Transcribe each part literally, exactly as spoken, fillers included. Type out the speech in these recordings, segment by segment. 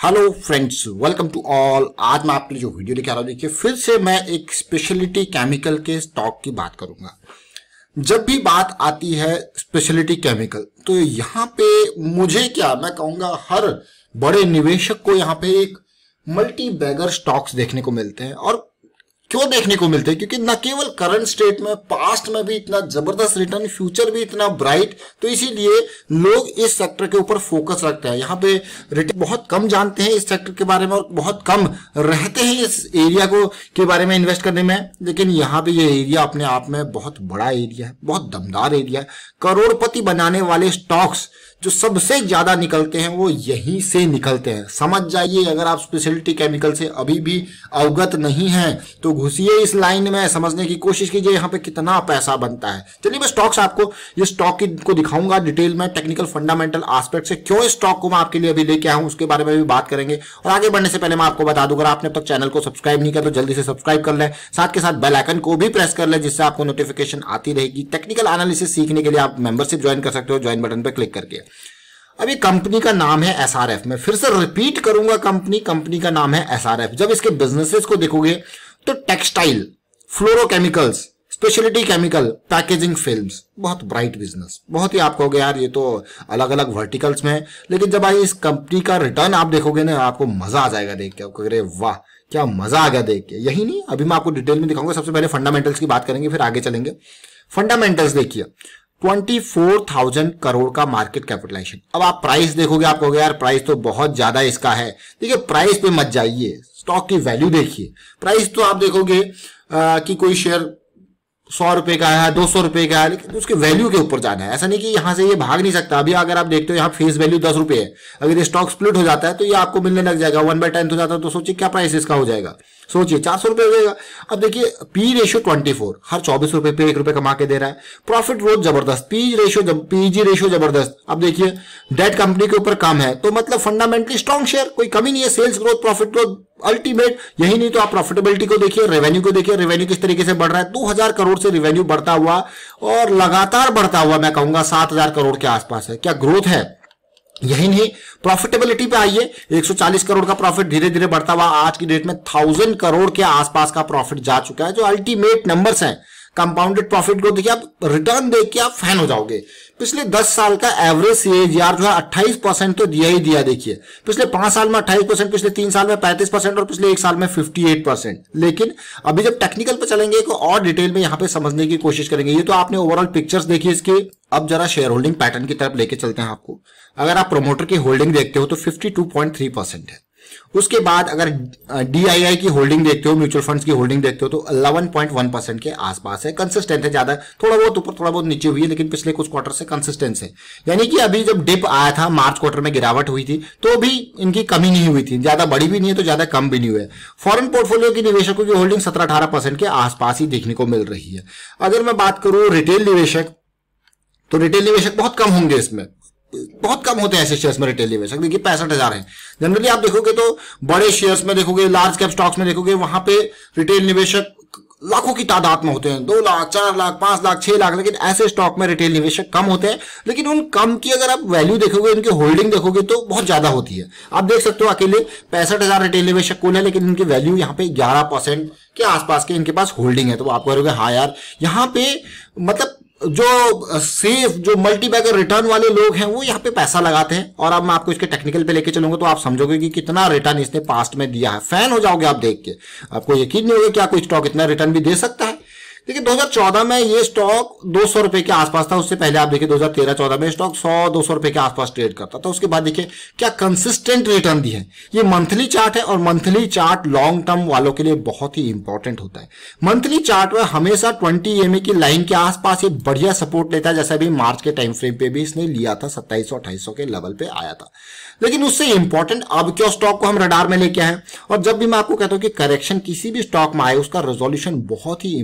Hello friends, welcome to all. आज मैं आपके लिए जो वीडियो लेके आ रहा हूँ, देखिए फिर से मैं एक स्पेशलिटी केमिकल के स्टॉक की बात करूंगा। जब भी बात आती है स्पेशलिटी केमिकल, तो यहाँ पे मुझे क्या मैं कहूंगा, हर बड़े निवेशक को यहाँ पे एक मल्टी बैगर स्टॉक्स देखने को मिलते हैं। और क्यों देखने को मिलते हैं? क्योंकि न केवल करंट स्टेट में, पास्ट में भी इतना जबरदस्त रिटर्न, फ्यूचर भी इतना ब्राइट, तो इसीलिए लोग इस सेक्टर के ऊपर फोकस रखते हैं। यहाँ पे रिटर्न बहुत कम जानते हैं इस सेक्टर के बारे में और बहुत कम रहते हैं इस एरिया को के बारे में इन्वेस्ट करने में। लेकिन यहाँ पे ये एरिया अपने आप में बहुत बड़ा एरिया है, बहुत दमदार एरिया है। करोड़पति बनाने वाले स्टॉक्स जो सबसे ज्यादा निकलते हैं वो यहीं से निकलते हैं। समझ जाइए, अगर आप स्पेशलिटी केमिकल से अभी भी अवगत नहीं हैं तो घुसिए इस लाइन में, समझने की कोशिश कीजिए यहाँ पे कितना पैसा बनता है। चलिए मैं स्टॉक्स आपको ये स्टॉक की को दिखाऊंगा डिटेल में, टेक्निकल फंडामेंटल एस्पेक्ट से क्यों इस स्टॉक को मैं आपके लिए अभी लेके आया हूं उसके बारे में भी बात करेंगे। और आगे बढ़ने से पहले मैं आपको बता दूं, अगर आपने अब तक चैनल को सब्सक्राइब नहीं किया तो जल्दी से सब्सक्राइब कर लें, साथ के साथ बेल आइकन को भी प्रेस कर लें जिससे आपको नोटिफिकेशन आती रहेगी। टेक्निकल एनालिसिस सीखने के लिए आप मेंबरशिप ज्वाइन कर सकते हो, ज्वाइन बटन पर क्लिक करके। अभी कंपनी का नाम है एस आर एफ। मैं फिर से रिपीट करूंगा, कंपनी कंपनी का नाम है एस आर एफ। जब इसके बिजनेसेस को देखोगे तो textile, fluorochemicals, speciality chemical, packaging films, बहुत ब्राइट बिजनेस। बहुत ही आप कहोगे यार ये तो अलग अलग वर्टिकल्स में है, लेकिन जब आई इस कंपनी का रिटर्न आप देखोगे ना, आपको मजा आ जाएगा देख के। आपको अरे वाह क्या मजा आ गया देख के। यही नहीं, अभी मैं आपको डिटेल में दिखाऊंगा। सबसे पहले फंडामेंटल्स की बात करेंगे, फिर आगे चलेंगे। फंडामेंटल्स देखिए, चौबीस हज़ार करोड़ का मार्केट कैपिटलाइजेशन। अब आप प्राइस देखोगे, आप कहोगे यार प्राइस तो बहुत ज्यादा इसका है। देखिए प्राइस पे मत जाइए, स्टॉक की वैल्यू देखिए। प्राइस तो आप देखोगे आ, कि कोई शेयर सौ रुपए का है, दो सौ रुपए का है, लेकिन उसके वैल्यू के ऊपर जाना है। ऐसा नहीं कि यहां से ये भाग नहीं सकता। अभी अगर आप देखते हो यहाँ फेस वैल्यू दस रुपए है, अगर ये स्टॉक स्प्लिट हो जाता है तो ये आपको मिलने लग जाएगा, वन बाय टेंथ हो जाता है, तो सोचिए क्या प्राइस इसका हो जाएगा। सोचिए चार सौ रुपए हो जाएगा। अब देखिए पी रेशियो चौबीस, हर चौबीस रुपए पे एक रुपए कमा के दे रहा है। प्रॉफिट ग्रोथ जबरदस्त, पी रेशियो पीजी रेशियो जबरदस्त। अब देखिए डेट कंपनी के ऊपर कम है, तो मतलब फंडामेंटली स्ट्रॉन्ग शेयर, कोई कमी नहीं है। Sales growth, profit growth ultimate. यही नहीं तो आप प्रॉफिटेबिलिटी को देखिए, रेवेन्यू को देखिए, रेवेन्यू किस तरीके से बढ़ रहा है। दो हजार करोड़ से रेवेन्यू बढ़ता हुआ और लगातार बढ़ता हुआ, मैं कहूंगा सात हजार करोड़ के आसपास है। क्या ग्रोथ है। यही नहीं, प्रॉफिटेबिलिटी पे आइए, एक सौ चालीस करोड़ का प्रॉफिट धीरे धीरे बढ़ता हुआ आज की डेट में थाउजेंड करोड़ के आसपास का प्रॉफिट जा चुका है, जो अल्टीमेट नंबर्स हैं। कंपाउंडेड प्रॉफिट ग्रोथ देखिए, आप रिटर्न देख के आप फैन हो जाओगे। पिछले दस साल का एवरेज सीएजीआर जो है अट्ठाईस परसेंट तो दिया ही दिया। देखिए पिछले पांच साल में अट्ठाईस परसेंट, पिछले तीन साल में पैंतीस परसेंट और पिछले एक साल में अट्ठावन परसेंट। लेकिन अभी जब टेक्निकल पे चलेंगे तो और डिटेल में यहां पे समझने की कोशिश करेंगे। ये तो आपने ओवरऑल पिक्चर्स देखी इसकी। अब जरा शेयर होल्डिंग पैटर्न की तरफ लेके चलते हैं आपको। अगर आप प्रोमोटर की होल्डिंग देखते हो तो बावन पॉइंट तीन परसेंट है। उसके बाद अगर डीआईआई की होल्डिंग देखते हो, म्यूचुअल फंड्स की होल्डिंग देखते हो तो ग्यारह पॉइंट एक परसेंट के आसपास है। कंसिस्टेंट है, ज्यादा थोड़ा बहुत ऊपर थोड़ा बहुत नीचे हुई है, लेकिन पिछले कुछ क्वार्टर से कंसिस्टेंस है। यानी कि अभी जब डिप आया था, मार्च क्वार्टर में गिरावट हुई थी, तो भी इनकी कमी नहीं हुई थी। ज्यादा बड़ी भी नहीं है तो ज्यादा कम भी नहीं हुई है। फॉरेन पोर्टफोलियो की निवेशकों की होल्डिंग सत्रह अठारह परसेंट के आसपास ही देखने को मिल रही है। अगर मैं बात करूं रिटेल निवेशक, तो रिटेल निवेशक बहुत कम होंगे, इसमें बहुत कम होते हैं ऐसे शेयर्स में रिटेल निवेशक। देखिए पैंसठ हजार है। जनरली आप देखोगे तो बड़े शेयर्स में देखोगे, लार्ज कैप स्टॉक्स में देखोगे, वहां पे रिटेल निवेशक लाखों की तादाद में होते हैं, दो लाख, चार लाख, पांच लाख, छह लाख। लेकिन ऐसे स्टॉक में रिटेल निवेशक कम होते हैं। लेकिन उन कम की अगर आप वैल्यू देखोगे, उनकी होल्डिंग देखोगे तो बहुत ज्यादा होती है। आप देख सकते हो अकेले पैंसठ हजार रिटेल निवेशक कुल है, लेकिन इनकी वैल्यू यहाँ पे ग्यारह परसेंट के आसपास के इनके पास होल्डिंग है। तो आप कहोगे हाँ यार, यहाँ पे मतलब जो सेफ, जो मल्टी बैगर रिटर्न वाले लोग हैं वो यहाँ पे पैसा लगाते हैं। और अब मैं आपको इसके टेक्निकल पे लेके चलूंगा तो आप समझोगे कि कितना रिटर्न इसने पास्ट में दिया है। फैन हो जाओगे आप देख के, आपको यकीन नहीं होगा क्या कोई स्टॉक इतना रिटर्न भी दे सकता है। देखिए दो हज़ार चौदह में ये स्टॉक दो सौ रुपए के आसपास था। उससे पहले आप देखिए दो हज़ार तेरह चौदह में स्टॉक सौ दो सौ रुपए के आसपास ट्रेड करता था। उसके बाद देखिए क्या कंसिस्टेंट रिटर्न दी है। ये मंथली चार्ट है और मंथली चार्ट लॉन्ग टर्म वालों के लिए बहुत ही इंपॉर्टेंट होता है। मंथली चार्ट में हमेशा बीस ईएमए की लाइन के आसपास ये बढ़िया सपोर्ट लेता है। जैसे अभी मार्च के टाइम फ्रेम पे भी इसने लिया था, सत्ताईस सौ अट्ठाईस सौ के लेवल पे आया था। लेकिन उससे इंपॉर्टेंट अब क्यों स्टॉक को हम रडार में लेके आए। और जब भी मैं आपको कहता हूं कि करेक्शन किसी भी स्टॉक में आए, उसका रेजोल्यूशन बहुत ही इंपॉर्टेंट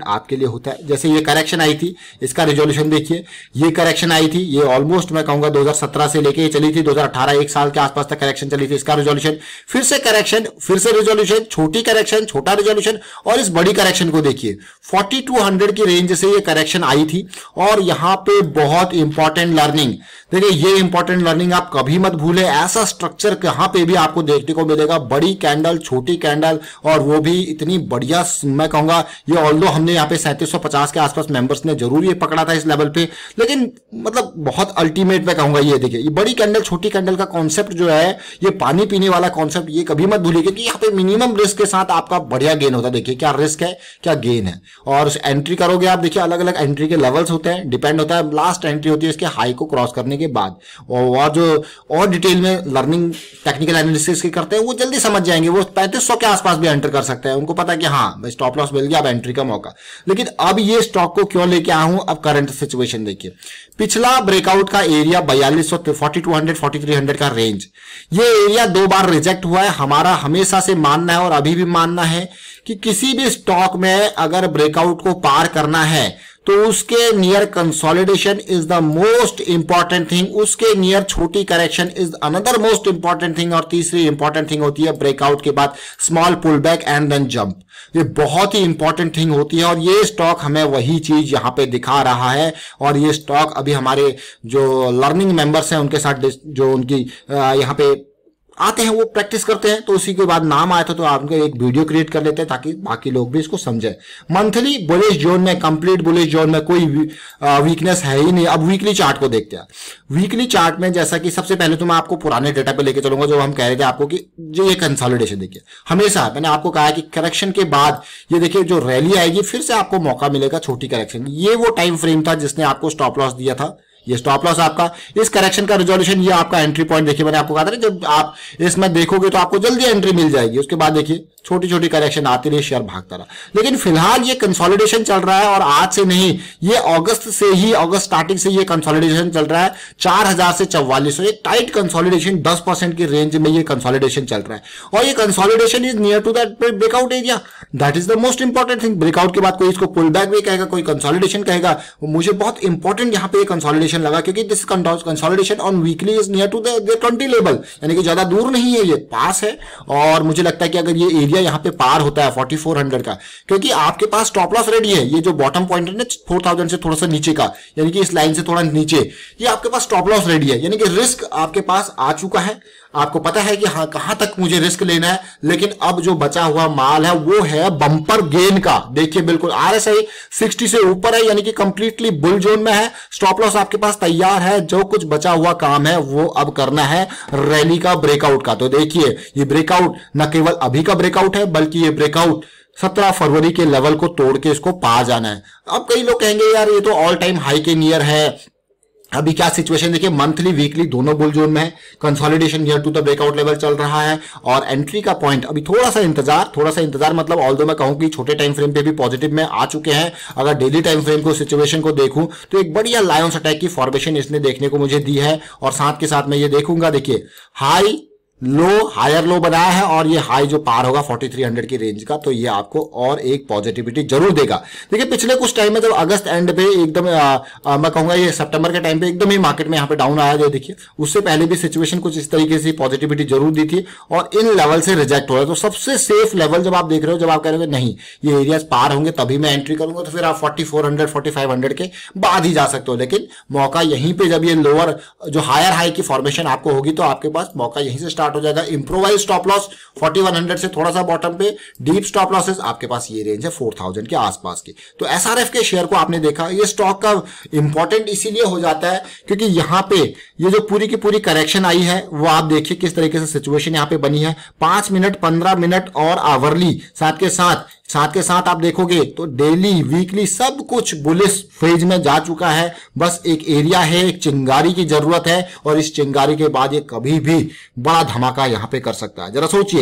आपके लिए होता है। जैसे ये करेक्शन आई थी, इसका रिजोल्यूशन देखिए, ये करेक्शन आई थी, ये ऑलमोस्ट मैं कहूंगा दो हज़ार सत्रह से लेके चली थी, दो हज़ार अठारह एक साल के आसपास तक करेक्शन चली थी, इसका रिजोल्यूशन, फिर से करेक्शन, फिर से रिजोल्यूशन, छोटी करेक्शन, छोटा रिजोल्यूशन, और इस बड़ी करेक्शन को देखिए बयालीस सौ की रेंज से ये करेक्शन आई थी। और यहां पे बहुत इंपॉर्टेंट लर्निंग, देखिए ये इंपॉर्टेंट लर्निंग आप कभी मत भूले, ऐसा स्ट्रक्चर कहां पे भी आपको देखने को मिलेगा, बड़ी कैंडल, छोटी कैंडल, और वो भी इतनी बढ़िया। मैं कहूंगा ये ऑल्दो हमने यहाँ पे सैंतीस सौ पचास के आसपास मेंबर्स ने जरूर ये पकड़ा था इस लेवल पे, लेकिन मतलब बहुत अल्टीमेट मैं कहूंगा। ये देखिए ये बड़ी कैंडल छोटी कैंडल का कॉन्सेप्ट जो है, ये पानी पीने वाला कॉन्सेप्ट, ये कभी मत भूलिए, क्योंकि यहाँ पे मिनिमम रिस्क के साथ आपका बढ़िया गेन होता है। देखिए क्या रिस्क है क्या गेन है, और एंट्री करोगे आप, देखिए अलग अलग एंट्री के लेवल्स होते हैं, डिपेंड होता है, लास्ट एंट्री होती है इसके हाई को क्रॉस करने के बाद। और जो और डिटेल में लर्निंग टेक्निकल एनालिसिस के करते हैं वो जल्दी समझ जाएंगे, वो पैंतीस सौ के आसपास भी एंटर कर सकते हैं, उनको पता है कि हाँ स्टॉप लॉस मिल गया, अब एंट्री का मौका। लेकिन अब ये स्टॉक को क्यों लेके आया हूं, अब करंट सिचुएशन देखिए, पिछला ब्रेकआउट का एरिया बयालीस सौ, forty two hundred, forty three hundred का रेंज, ये एरिया दो बार रिजेक्ट हुआ है। हमारा हमेशा से मानना है और अभी भी मानना है कि किसी भी स्टॉक में अगर ब्रेकआउट को पार करना है तो उसके near consolidation is the most important thing, उसके नियर छोटी correction is another most important thing, और तीसरी इंपॉर्टेंट थिंग होती है ब्रेकआउट के बाद small pull back and then jump. ये बहुत ही इंपॉर्टेंट थिंग होती है, और ये स्टॉक हमें वही चीज यहां पे दिखा रहा है। और ये स्टॉक अभी हमारे जो लर्निंग मेंबर्स हैं उनके साथ जो उनकी यहां पे आते हैं वो प्रैक्टिस करते हैं, तो उसी के बाद नाम आया था तो आप एक वीडियो क्रिएट कर लेते हैं ताकि बाकी लोग भी इसको समझें। मंथली बुलिश जोन में, कंप्लीट बुलिश जोन में कोई वीकनेस है ही नहीं। अब वीकली चार्ट को देखते हैं। वीकली चार्ट में जैसा कि सबसे पहले तो मैं आपको पुराने डेटा पे लेके चलूंगा, जो हम कह रहे थे आपको कि जो ये कंसोलिडेशन देखिए, हमेशा मैंने आपको कहा कि करेक्शन के बाद ये देखिए जो रैली आएगी फिर से आपको मौका मिलेगा छोटी करेक्शन। ये वो टाइम फ्रेम था जिसने आपको स्टॉप लॉस दिया था, ये स्टॉप लॉस आपका, इस करेक्शन का रिजोल्यूशन, ये आपका एंट्री पॉइंट। देखिए मैंने आपको कहा था ना जब आप इसमें देखोगे तो आपको जल्दी एंट्री मिल जाएगी। उसके बाद देखिए छोटी छोटी करेक्शन आती रही, शेयर भागता रहा। लेकिन फिलहाल ये कंसोलिडेशन चल रहा है, और आज से नहीं, ये अगस्त से ही, अगस्त स्टार्टिंग से ये कंसोलिडेशन चल रहा है। चार हज़ार से चौवालीस सौ, एक टाइट कंसोलिडेशन, दस परसेंट की रेंज में ये कंसोलिडेशन चल रहा है। और ये consolidation is near to that breakout area, that is the most important thing. Breakout के बाद कोई इसको पुल बैक भी कहेगा, कोई कंसोलिडेशन कहेगा, मुझे बहुत इंपॉर्टेंट यहाँ पे कंसोलिडेशन लगा, क्योंकि this consolidation on weekly is near to the twenty level, यानी कि ज्यादा दूर नहीं है, ये पास है। और मुझे लगता है कि अगर ये एरिया यहाँ पे पार होता है फोर्टी फोर हंड्रेड का, क्योंकि आपके पास स्टॉप लॉस रेडी है, ये जो बॉटम पॉइंट है ना फोर थाउजेंड से थोड़ा सा नीचे का, यानी कि इस लाइन से थोड़ा नीचे, ये आपके पास स्टॉप लॉस रेडी है, यानी कि रिस्क आपके पास आ चुका है। आपको पता है कि हाँ कहां तक मुझे रिस्क लेना है। लेकिन अब जो बचा हुआ माल है वो है बंपर गेन का। देखिए बिल्कुल आरएसआई साठ से ऊपर है, यानी कि कंप्लीटली बुल जोन में है। स्टॉप लॉस आपके पास तैयार है, जो कुछ बचा हुआ काम है वो अब करना है रैली का, ब्रेकआउट का। तो देखिए ये ब्रेकआउट न केवल अभी का ब्रेकआउट है, बल्कि ये ब्रेकआउट सत्रह फरवरी के लेवल को तोड़ के इसको पा जाना है। अब कई लोग कहेंगे यार ये तो ऑल टाइम हाई के नियर है, अभी क्या सिचुएशन देखिए, मंथली वीकली दोनों बुल जोन में है, consolidation near to the breakout level चल रहा है, और एंट्री का पॉइंट अभी थोड़ा सा इंतजार, थोड़ा सा इंतजार मतलब ऑल्दो मैं कहूं कि छोटे टाइम फ्रेम पे भी पॉजिटिव में आ चुके हैं। अगर डेली टाइम फ्रेम को सिचुएशन को देखूं तो एक बढ़िया लायंस अटैक की फॉर्मेशन इसने देखने को मुझे दी है। और साथ के साथ मैं ये देखूंगा, देखिए हाई लो, हायर लो बनाया है, और ये हाई जो पार होगा फोर्टी थ्री हंड्रेड की रेंज का, तो ये आपको और एक पॉजिटिविटी जरूर देगा। देखिए पिछले कुछ टाइम में जब अगस्त एंड पे एकदम मैं कहूंगा ये सितंबर के टाइम पे एकदम ही मार्केट में यहाँ पे डाउन आया, जो देखिए उससे पहले भी सिचुएशन कुछ इस तरीके से पॉजिटिविटी जरूर दी थी, और इन लेवल से रिजेक्ट हो रहा है। तो सबसे सेफ लेवल जब आप देख रहे हो, जब आप कह रहे हो नहीं ये एरियाज पार होंगे तभी मैं एंट्री करूंगा, तो फिर आप forty four hundred, forty five hundred के बाद ही जा सकते हो। लेकिन मौका यहीं पे, जब ये लोअर जो हायर हाई की फॉर्मेशन आपको होगी तो आपके पास मौका यहीं से स्टार्ट हो जाएगा। Improvise stop loss forty one hundred से थोड़ा सा बॉटम पे, डीप स्टॉप लॉसेस आपके पास ये रेंज है फोर थाउजेंड के आसपास की। तो एसआरएफ के शेयर को आपने देखा, ये स्टॉक का इंपॉर्टेंट इसीलिए हो जाता है क्योंकि यहां पे ये जो पूरी की पूरी करेक्शन आई है वो आप देखिए किस तरीके से सिचुएशन यहां पे बनी है। पांच मिनट, पंद्रह मिनट और आवरली, साथ के साथ साथ के साथ आप देखोगे तो डेली, वीकली सब कुछ बुलिश फेज में जा चुका है। बस एक एरिया है, एक चिंगारी की जरूरत है, और इस चिंगारी के बाद ये कभी भी बड़ा धमाका यहां पे कर सकता है। जरा सोचिए,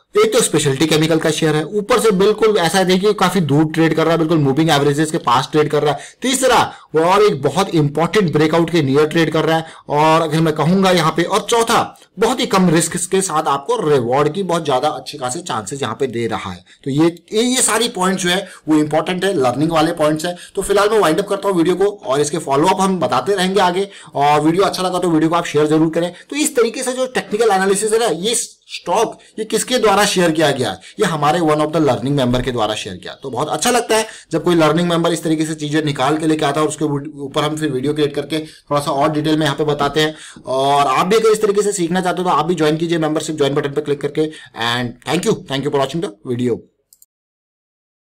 एक तो स्पेशलिटी केमिकल का शेयर है, ऊपर से बिल्कुल ऐसा देखिए काफी दूर ट्रेड कर रहा है, बिल्कुल मूविंग एवरेजेस के पास ट्रेड कर रहा है। तीसरा वो और एक बहुत इंपॉर्टेंट ब्रेकआउट के नियर ट्रेड कर रहा है, और अगर मैं कहूंगा यहाँ पे, और चौथा बहुत ही कम रिस्क के साथ आपको रिवॉर्ड की बहुत ज्यादा अच्छे खासे चांसेस यहाँ पे दे रहा है। तो ये ये, ये सारी पॉइंट्स जो है वो इंपॉर्टेंट है, लर्निंग वाले पॉइंट्स है। तो फिलहाल मैं वाइंड अप करता हूँ वीडियो को, और इसके फॉलोअप हम बताते रहेंगे आगे। और वीडियो अच्छा लगा तो वीडियो को आप शेयर जरूर करें। तो इस तरीके से जो टेक्निकल एनालिसिस है ना, ये स्टॉक ये किसके द्वारा शेयर किया गया है, ये हमारे one of the learning member के द्वारा शेयर किया। तो बहुत अच्छा लगता है जब कोई लर्निंग मेंबर इस तरीके से चीजें निकाल के लेके आता है, और उसके ऊपर हम फिर वीडियो क्रिएट करके थोड़ा सा और डिटेल में यहाँ पे बताते हैं। और आप भी अगर इस तरीके से सीखना चाहते हो तो आप भी ज्वाइन कीजिए मेंबरशिप, ज्वाइन बटन पर क्लिक करके। And thank you thank you for watching the video.